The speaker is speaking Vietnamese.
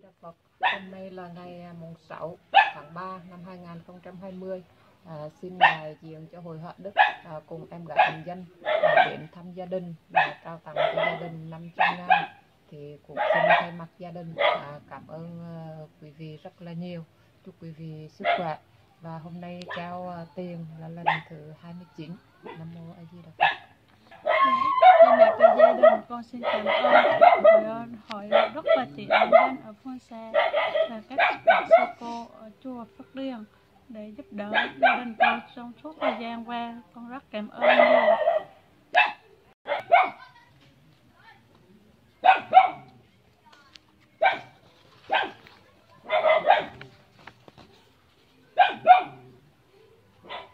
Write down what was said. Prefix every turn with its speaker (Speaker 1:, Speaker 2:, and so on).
Speaker 1: Đà Phật. Hôm nay là ngày mùng 6 tháng 3 năm 2020. Xin đại diện cho Hội Họa Đức cùng em gái bình dân đến thăm gia đình và trao tặng cho gia đình 500.000. Thì cũng xin thay mặt gia đình cảm ơn quý vị rất là nhiều. Chúc quý vị sức khỏe. Và hôm nay trao tiền là lần thứ 29. Nam mô A Di Đà Phật.
Speaker 2: Thay mặt cho gia đình, con xin cảm ơn Hội Đức và chị bình dân ở phương xa và các sư cô ở chùa Phước Điền để giúp đỡ gia đình con trong suốt thời gian qua. Con rất cảm ơn.